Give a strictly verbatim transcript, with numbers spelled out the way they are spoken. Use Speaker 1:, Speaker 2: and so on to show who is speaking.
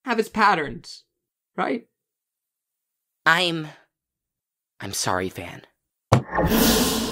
Speaker 1: have its patterns, right?
Speaker 2: I'm... I'm sorry, Van.